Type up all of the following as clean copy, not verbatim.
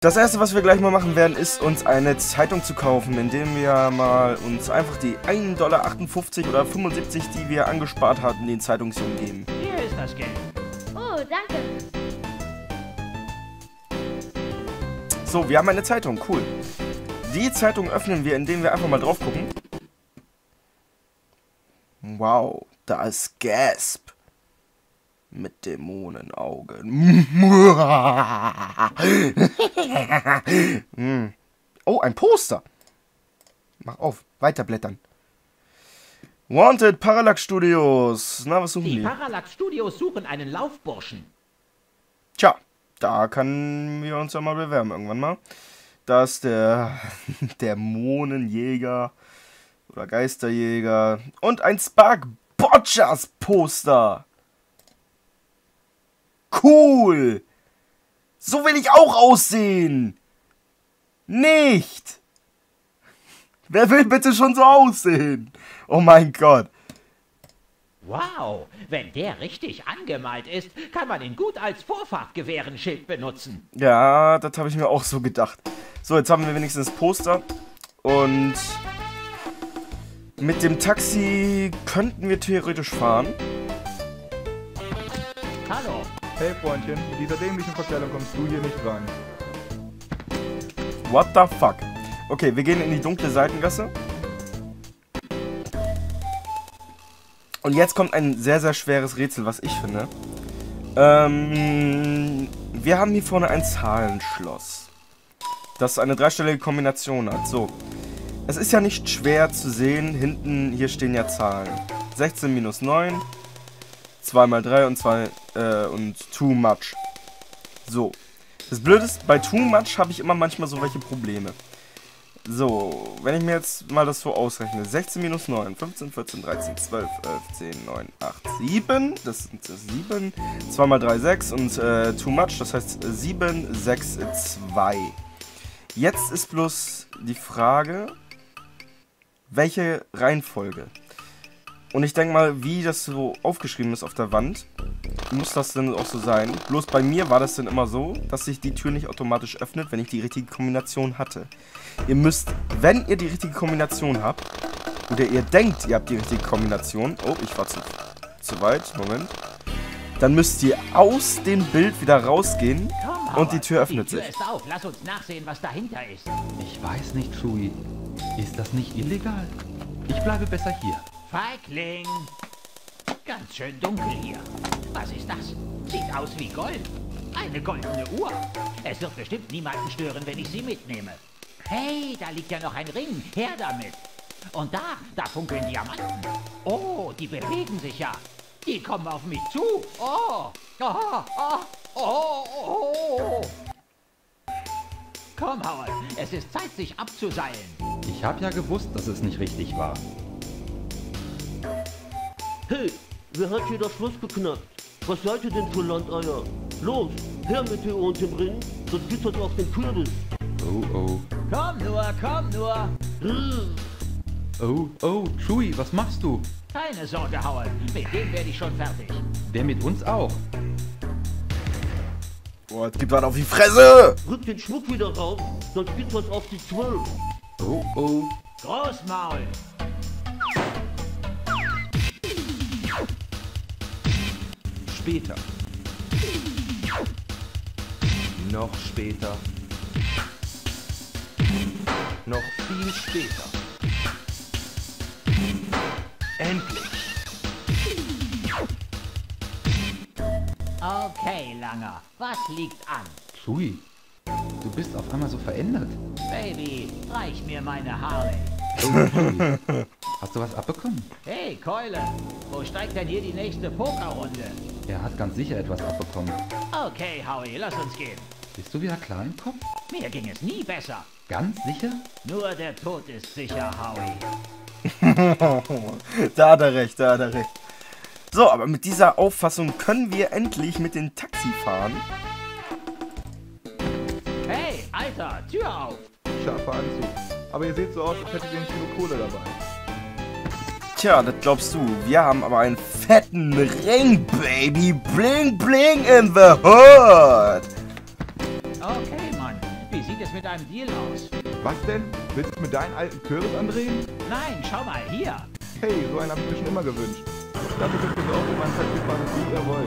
Das erste, was wir gleich mal machen werden, ist uns eine Zeitung zu kaufen, indem wir mal uns einfach die 1,58 $ oder 75, die wir angespart hatten, den Zeitungsjungen geben. Hier ist das Geld. Oh, danke. So, wir haben eine Zeitung, cool. Die Zeitung öffnen wir, indem wir einfach mal drauf gucken. Wow, da ist Gasp. Mit Dämonenaugen. Oh, ein Poster. Mach auf, weiterblättern. Wanted Parallax Studios. Na, was suchen die? Die Parallax Studios suchen einen Laufburschen. Tja, da können wir uns ja mal bewerben irgendwann mal. Da ist der Dämonenjäger oder Geisterjäger und ein Spark Botchers Poster. Cool! So will ich auch aussehen! Nicht! Wer will bitte schon so aussehen? Oh mein Gott! Wow, wenn der richtig angemalt ist, kann man ihn gut als Vorfahrtgewehrenschild benutzen. Ja, das habe ich mir auch so gedacht. So, jetzt haben wir wenigstens das Poster. Und mit dem Taxi könnten wir theoretisch fahren. Hallo. Hey Freundchen, mit dieser dämlichen Verkleidung kommst du hier nicht rein. What the fuck? Okay, wir gehen in die dunkle Seitengasse. Und jetzt kommt ein sehr, sehr schweres Rätsel, was ich finde. Wir haben hier vorne ein Zahlenschloss, das eine dreistellige Kombination hat. So, es ist ja nicht schwer zu sehen. Hinten, hier stehen ja Zahlen. 16 minus 9, 2 mal 3 und 2 und too much. So, das Blöde ist, bei too much habe ich immer manchmal so welche Probleme. So, wenn ich mir jetzt mal das so ausrechne. 16 minus 9, 15, 14, 13, 12, 11, 10, 9, 8, 7. Das sind 7. 2 mal 3, 6 und too much, das heißt 7, 6, 2. Jetzt ist bloß die Frage, welche Reihenfolge? Und ich denke mal, wie das so aufgeschrieben ist auf der Wand, muss das dann auch so sein. Bloß bei mir war das dann immer so, dass sich die Tür nicht automatisch öffnet, wenn ich die richtige Kombination hatte. Ihr müsst, wenn ihr die richtige Kombination habt, oder ihr denkt, ihr habt die richtige Kombination, oh, ich war zu weit, Moment, dann müsst ihr aus dem Bild wieder rausgehen und die Tür öffnet sich. Die Tür ist auf, lass uns nachsehen, was dahinter ist. Ich weiß nicht, Chewie. Ist das nicht illegal? Ich bleibe besser hier. Feigling! Ganz schön dunkel hier. Was ist das? Sieht aus wie Gold. Eine goldene Uhr. Es wird bestimmt niemanden stören, wenn ich sie mitnehme. Hey, da liegt ja noch ein Ring. Her damit. Und da funkeln Diamanten. Oh, die bewegen sich ja. Die kommen auf mich zu. Oh, oh, oh, oh, oh. Komm, Howard, es ist Zeit, sich abzuseilen. Ich habe ja gewusst, dass es nicht richtig war. Hey, wer hat hier das Schloss geknackt? Was seid ihr denn für Landeier? Los, her mit dir und dem Ring, sonst gibt's was auf den Kürbis. Oh, oh. Komm nur, komm nur. Oh, oh, Chewie, was machst du? Keine Sorge, Howard, mit dem werde ich schon fertig. Der mit uns auch. Boah, jetzt gibt was auf die Fresse! Rück den Schmuck wieder raus, sonst gibt's was auf die 12. Oh, oh. Großmaul. Später. Noch später. Noch viel später. Endlich. Okay, Langer, was liegt an? Chewie, du bist auf einmal so verändert. Baby, reich mir meine Harley. Oh, Chewie. Hast du was abbekommen? Hey, Keule, wo steigt denn hier die nächste Pokerrunde? Er hat ganz sicher etwas abbekommen. Okay, Howie, lass uns gehen. Bist du wieder klar im Kopf? Mir ging es nie besser. Ganz sicher? Nur der Tod ist sicher, Howie. Da hat er recht, da hat er recht. So, aber mit dieser Auffassung können wir endlich mit dem Taxi fahren. Hey, Alter, Tür auf. Scharfer Anzug. Aber ihr seht so aus, als hättet ihr ein Kilo Kohle dabei. Tja, das glaubst du. Wir haben aber einen fetten Ring, Baby. Bling, bling in the hood. Okay, Mann, Wie sieht es mit einem Deal aus? Was denn? Willst du mit deinen alten Kürbis andrehen? Nein, schau mal hier. Hey, so einen habe ich mir schon immer gewünscht. Dafür könnt ihr auch immer ein Taxi fahren, wie ihr wollt.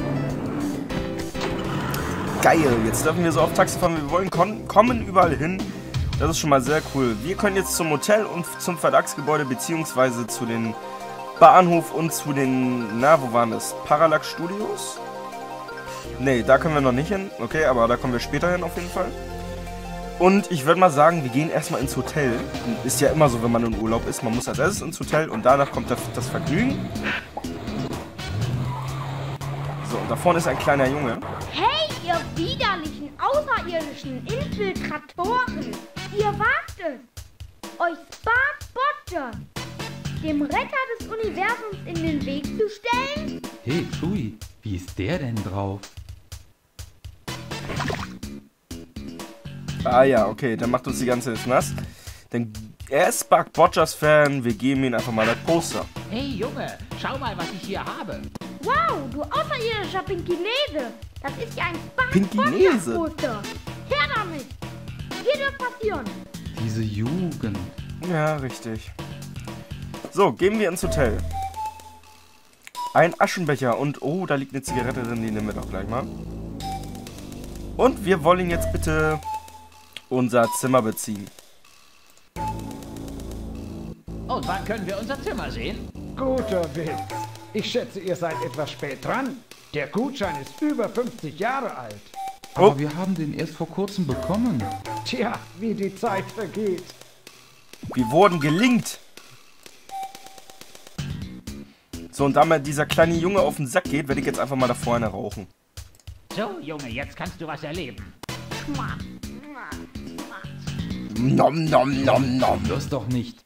Geil, jetzt dürfen wir so oft Taxi fahren, wie wir wollen, kommen überall hin. Das ist schon mal sehr cool. Wir können jetzt zum Hotel und zum Verlagsgebäude, beziehungsweise zu den Bahnhof und zu den, na, wo waren das? Parallax Studios? Ne, da können wir noch nicht hin. Okay, aber da kommen wir später hin auf jeden Fall. Und ich würde mal sagen, wir gehen erstmal ins Hotel. Ist ja immer so, wenn man in Urlaub ist. Man muss als erstes ins Hotel und danach kommt das Vergnügen. So, und da vorne ist ein kleiner Junge. Hey, ihr widerlichen, außerirdischen Infiltratoren! Ihr wagt es, euch Spark Botcher, dem Retter des Universums, in den Weg zu stellen? Hey, Chewie, wie ist der denn drauf? Ah ja, okay, dann macht uns die ganze jetzt nass. Denn er ist Spark Botchers Fan, wir geben ihm einfach mal das Poster. Hey Junge, schau mal, was ich hier habe. Wow, du außerirdischer Pinkinese! Das ist ja ein Spark Pinkinese? Botcher Poster! Her damit! Hier wird passieren! Diese Jugend. Ja, richtig. So, gehen wir ins Hotel. Ein Aschenbecher und, oh, da liegt eine Zigarette drin, die nehmen wir doch gleich mal. Und wir wollen jetzt bitte unser Zimmer beziehen. Und wann können wir unser Zimmer sehen? Guter Witz. Ich schätze, ihr seid etwas spät dran. Der Gutschein ist über 50 Jahre alt. Aber Oh. wir haben den erst vor kurzem bekommen. Tja, wie die Zeit vergeht. Wir wurden gelingt. So, und da mir dieser kleine Junge auf den Sack geht, werde ich jetzt einfach mal da vorne rauchen. So, Junge, jetzt kannst du was erleben. Nom, nom, nom, nom. Das doch nicht.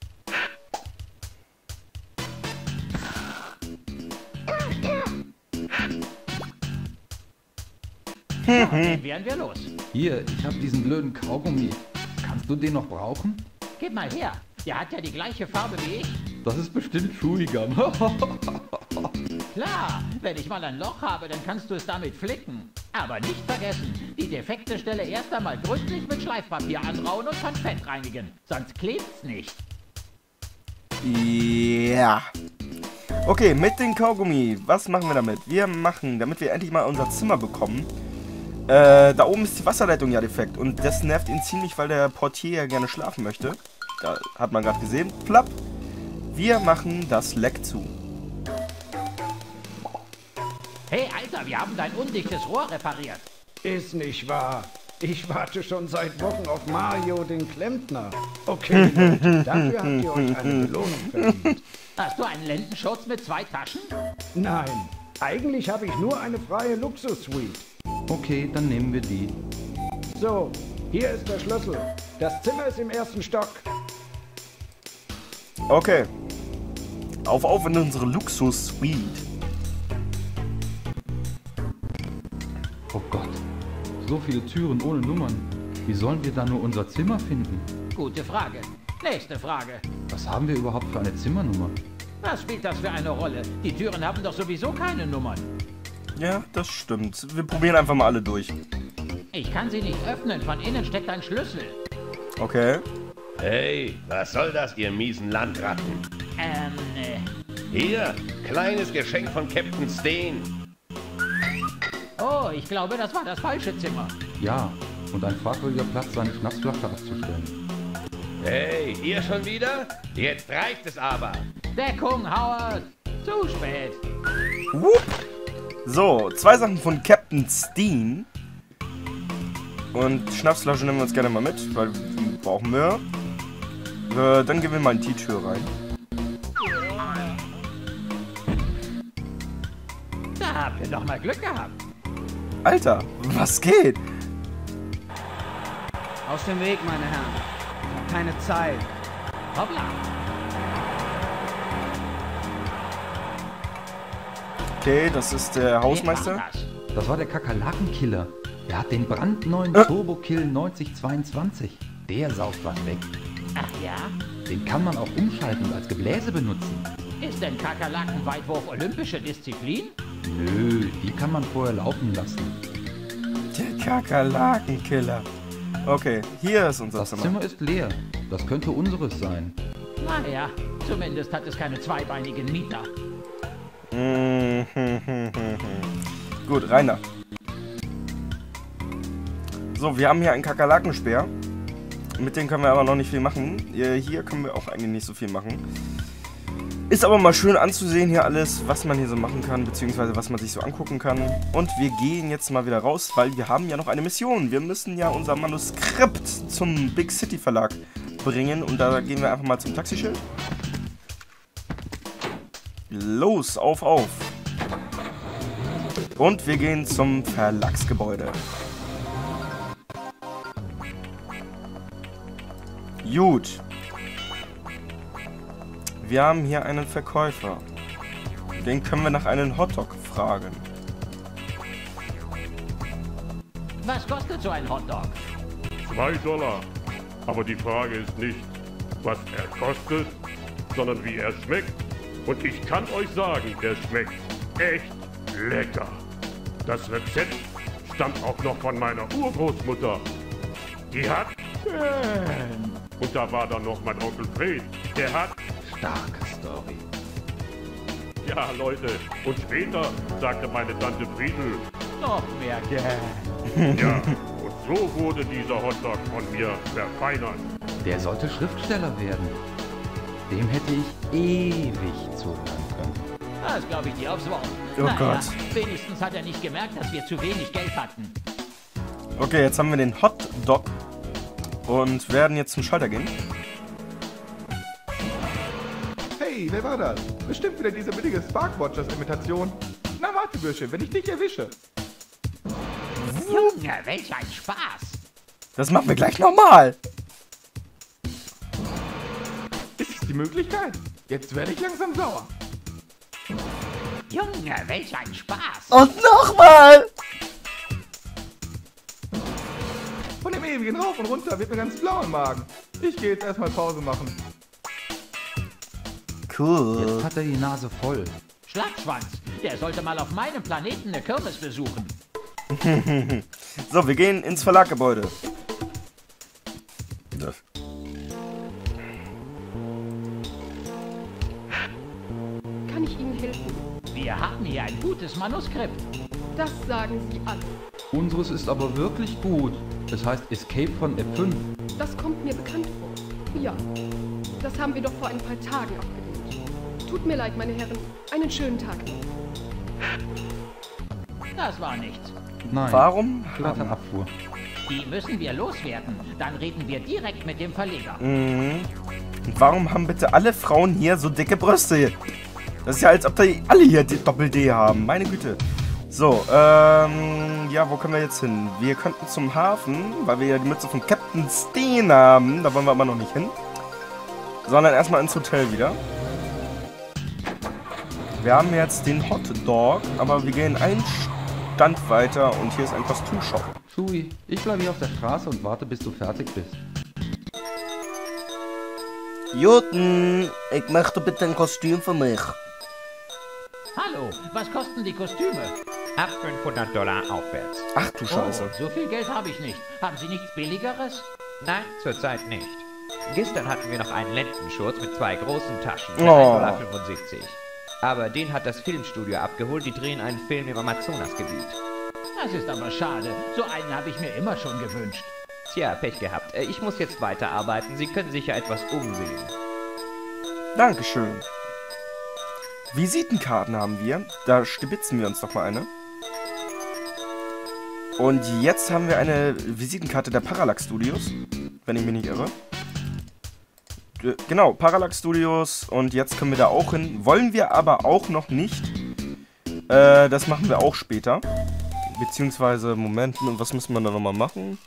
So, dann wären wir los. Hier, ich habe diesen blöden Kaugummi. Kannst du den noch brauchen? Gib mal her. Der hat ja die gleiche Farbe wie ich. Das ist bestimmt Chewigum. Klar, wenn ich mal ein Loch habe, dann kannst du es damit flicken. Aber nicht vergessen, die defekte Stelle erst einmal gründlich mit Schleifpapier anrauen und von Fett reinigen. Sonst klebt's nicht. Ja. Okay, mit dem Kaugummi. Was machen wir damit? Wir machen, damit wir endlich mal unser Zimmer bekommen. Da oben ist die Wasserleitung ja defekt. Und das nervt ihn ziemlich, weil der Portier ja gerne schlafen möchte. Da hat man gerade gesehen. Plapp. Wir machen das Leck zu. Hey, Alter, wir haben dein undichtes Rohr repariert. Ist nicht wahr. Ich warte schon seit Wochen auf Mario, den Klempner. Okay, Leute, dafür habt ihr euch eine Belohnung verdient. Hast du einen Lendenschurz mit 2 Taschen? Nein, eigentlich habe ich nur eine freie Luxus-Suite. Okay, dann nehmen wir die. So, hier ist der Schlüssel. Das Zimmer ist im 1. Stock. Okay. Auf in unsere Luxus-Suite. Oh Gott, so viele Türen ohne Nummern. Wie sollen wir da nur unser Zimmer finden? Gute Frage. Nächste Frage. Was haben wir überhaupt für eine Zimmernummer? Was spielt das für eine Rolle? Die Türen haben doch sowieso keine Nummern. Ja, das stimmt. Wir probieren einfach mal alle durch. Ich kann sie nicht öffnen. Von innen steckt ein Schlüssel. Okay. Hey, was soll das, ihr miesen Landratten? Hier, kleines Geschenk von Captain Steen. Oh, ich glaube, das war das falsche Zimmer. Ja, und ein fragwürdiger Platz, seine Schnapsflasche abzustellen. Hey, ihr schon wieder? Jetzt reicht es aber. Deckung, Howard. Zu spät. Whoop. So, 2 Sachen von Captain Steen. Und Schnapsflasche nehmen wir uns gerne mal mit, weil die brauchen wir. Dann gehen wir mal in die Tür rein. Da habt ihr doch mal Glück gehabt. Alter, was geht? Aus dem Weg, meine Herren. Ich hab keine Zeit. Hoppla. Okay, das ist der Hausmeister. Wer war das? Das war der Kakerlakenkiller. Er hat den brandneuen Turbo-Kill 9022. Der saugt was weg. Ach ja? Den kann man auch umschalten und als Gebläse benutzen. Ist denn Kakerlakenweitwurf olympische Disziplin? Nö, die kann man vorher laufen lassen. Der Kakerlakenkiller. Okay, hier ist unser Das Zimmer. Zimmer ist leer. Das könnte unseres sein. Naja, zumindest hat es keine zweibeinigen Mieter. Gut, rein da. So, wir haben hier einen Kakerlakenspeer. Mit dem können wir aber noch nicht viel machen. Hier können wir auch eigentlich nicht so viel machen. Ist aber mal schön anzusehen hier alles, was man hier so machen kann, beziehungsweise was man sich so angucken kann. Und wir gehen jetzt mal wieder raus, weil wir haben ja noch eine Mission. Wir müssen ja unser Manuskript zum Big City Verlag bringen. Und da gehen wir einfach mal zum Taxischild. Los, auf. Und wir gehen zum Verlagsgebäude. Gut. Wir haben hier einen Verkäufer. Den können wir nach einem Hotdog fragen. Was kostet so ein Hotdog? $2. Aber die Frage ist nicht, was er kostet, sondern wie er schmeckt. Und ich kann euch sagen, der schmeckt echt lecker. Das Rezept stammt auch noch von meiner Urgroßmutter. Die hat... Und da war dann noch mein Onkel Fred. Der hat... Starke Story. Ja, Leute. Und später sagte meine Tante Friedel... Noch mehr Geld. Ja, und so wurde dieser Hotdog von mir verfeinert. Der sollte Schriftsteller werden. Dem hätte ich ewig zuhören können. Das glaube ich dir aufs Wort. Oh Gott. Wenigstens hat er nicht gemerkt, dass wir zu wenig Geld hatten. Okay, jetzt haben wir den Hotdog und werden jetzt zum Schalter gehen. Hey, wer war das? Bestimmt wieder diese billige Sparkwatchers-Imitation. Na warte, Bürsche, wenn ich dich erwische. Junge, welch ein Spaß. Das machen wir gleich nochmal. Ist es die Möglichkeit? Jetzt werde ich langsam sauer. Junge, welch ein Spaß. Und nochmal. Von dem ewigen Rauf und Runter wird mir ganz blau im Magen. Ich gehe jetzt erstmal Pause machen. Cool. Jetzt hat er die Nase voll. Schlappschwanz, der sollte mal auf meinem Planeten eine Kirmes besuchen. So, wir gehen ins Verlaggebäude. Kann ich Ihnen helfen? Wir hatten hier ein gutes Manuskript. Das sagen Sie alle. Unseres ist aber wirklich gut. Es heißt Escape von F5. Das kommt mir bekannt vor. Ja, das haben wir doch vor ein paar Tagen abgelehnt. Tut mir leid, meine Herren. Einen schönen Tag noch. Das war nichts. Nein. Warum? Glatte Abfuhr. Die müssen wir loswerden. Dann reden wir direkt mit dem Verleger. Und warum haben bitte alle Frauen hier so dicke Brüste? Das ist ja, als ob die alle hier Doppel-D haben. Meine Güte. So, ja, wo können wir jetzt hin? Wir könnten zum Hafen, weil wir ja die Mütze von Captain Steen haben. Da wollen wir aber noch nicht hin. Sondern erstmal ins Hotel wieder. Wir haben jetzt den Hotdog, aber wir gehen einen Stand weiter und hier ist ein Kostümshop. Shui, ich bleibe hier auf der Straße und warte, bis du fertig bist. Juten, ich möchte bitte ein Kostüm für mich. Hallo, was kosten die Kostüme? Ab $500 aufwärts. Ach du Scheiße. Oh, so viel Geld habe ich nicht. Haben Sie nichts Billigeres? Nein, zurzeit nicht. Gestern hatten wir noch einen Lendenschurz mit 2 großen Taschen für Oh. $1,75. Aber den hat das Filmstudio abgeholt, die drehen einen Film im Amazonasgebiet. Das ist aber schade. So einen habe ich mir immer schon gewünscht. Tja, Pech gehabt. Ich muss jetzt weiterarbeiten. Sie können sich ja etwas umsehen. Dankeschön. Visitenkarten haben wir. Da stibitzen wir uns doch mal eine. Und jetzt haben wir eine Visitenkarte der Parallax Studios, wenn ich mich nicht irre. Genau, Parallax Studios. Und jetzt können wir da auch hin. Wollen wir aber auch noch nicht. Das machen wir auch später. Beziehungsweise, Moment, was müssen wir da nochmal machen?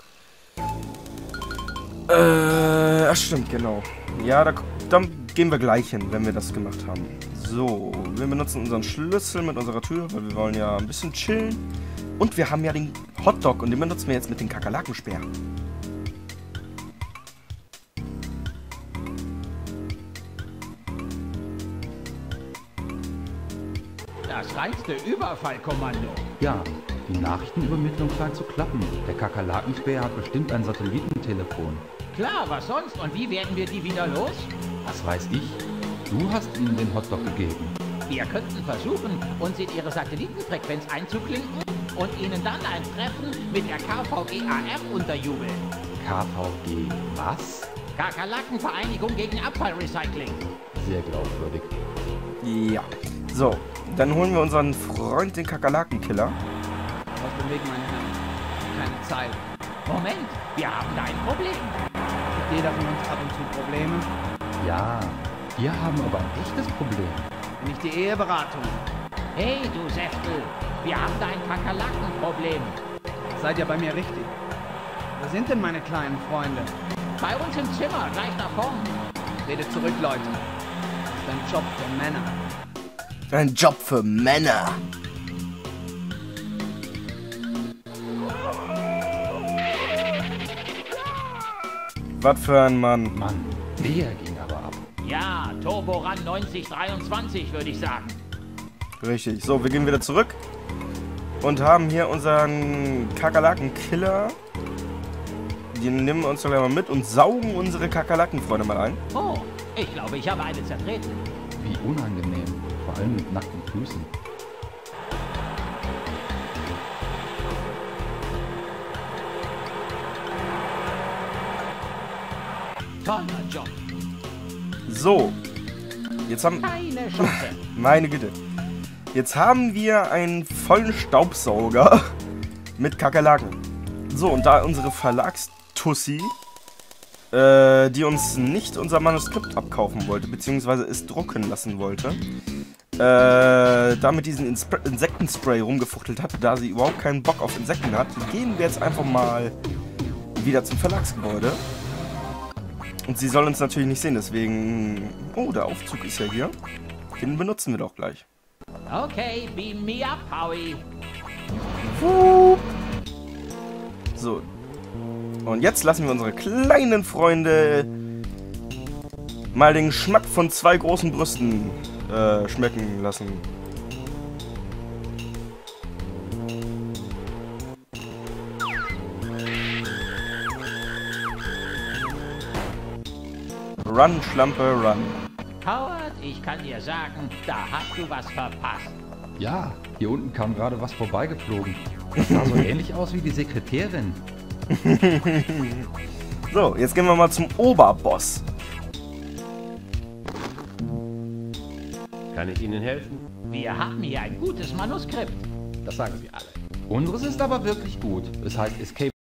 Ach stimmt, genau. Ja, dann gehen wir gleich hin, wenn wir das gemacht haben. So, wir benutzen unseren Schlüssel mit unserer Tür, weil wir wollen ja ein bisschen chillen. Und wir haben ja den Hotdog und den benutzen wir jetzt mit dem Kakerlakenspeer. Das reinste Überfallkommando. Ja, Die Nachrichtenübermittlung scheint zu klappen. Der Kakerlakenspäher hat bestimmt ein Satellitentelefon. Klar, was sonst? Und wie werden wir die wieder los? Was weiß ich? Du hast ihnen den Hotdog gegeben. Wir könnten versuchen, uns in ihre Satellitenfrequenz einzuklinken und ihnen dann ein Treffen mit der KVGAR unterjubeln. KVG was? Kakerlakenvereinigung gegen Abfallrecycling. Sehr glaubwürdig. Ja. So, dann holen wir unseren Freund, den Kakerlakenkiller. Aus dem Weg, meine Herren. Keine Zeit. Moment, wir haben da ein Problem. Hat jeder von uns ab und zu Probleme? Ja, wir haben aber ein echtes Problem. Bin ich die Eheberatung? Hey, du Säftel, wir haben da ein Kakerlakenproblem. Seid ihr bei mir richtig? Wo sind denn meine kleinen Freunde? Bei uns im Zimmer, gleich nach vorn. Redet zurück, Leute. Das ist ein Job für Männer. Ein Job für Männer. Was für ein Mann. Mann, der ging aber ab. Ja, Turboran 9023, würde ich sagen. Richtig. So, wir gehen wieder zurück und haben hier unseren Kakerlakenkiller. Den nehmen wir uns doch gleich mal mit und saugen unsere Kakerlakenfreunde mal ein. Oh, ich glaube, ich habe eine zertreten. Wie unangenehm. Vor allem mit nackten Füßen. Toller Job. So. Jetzt haben... Keine Chance. Meine Güte. Jetzt haben wir einen vollen Staubsauger mit Kakerlaken. So, und da unsere Verlagstussi, die uns nicht unser Manuskript abkaufen wollte, beziehungsweise es drucken lassen wollte, damit diesen Insektenspray rumgefuchtelt hat, da sie überhaupt keinen Bock auf Insekten hat, gehen wir jetzt einfach mal wieder zum Verlagsgebäude. Und sie soll uns natürlich nicht sehen, deswegen... Oh, der Aufzug ist ja hier. Den benutzen wir doch gleich. Okay, beam me up, Howie. So. Und jetzt lassen wir unsere kleinen Freunde mal den Geschmack von 2 großen Brüsten schmecken lassen. Run, Schlampe, run. Howard, ich kann dir sagen, da hast du was verpasst. Ja, hier unten kam gerade was vorbeigeflogen. Das sah so ähnlich aus wie die Sekretärin. So, jetzt gehen wir mal zum Oberboss. Kann ich Ihnen helfen? Wir haben hier ein gutes Manuskript. Das sagen wir alle. Unseres ist aber wirklich gut. Es heißt Escape